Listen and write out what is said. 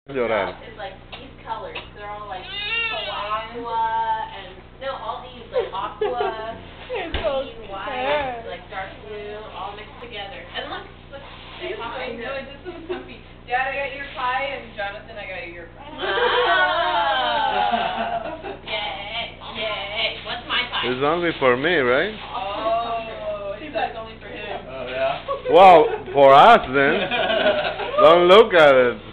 Llorar. Is like these colors. They're all like aqua and no, all these like aqua, green, white, like dark blue, all mixed together. And look, they pop right here. No, this one's comfy. Dad, I got your pie, and Jonathan, I got your pie. Yay! What's my pie? It's only for me, right? Oh, it's only for him. Oh, yeah. Well, for us then. Don't look at it.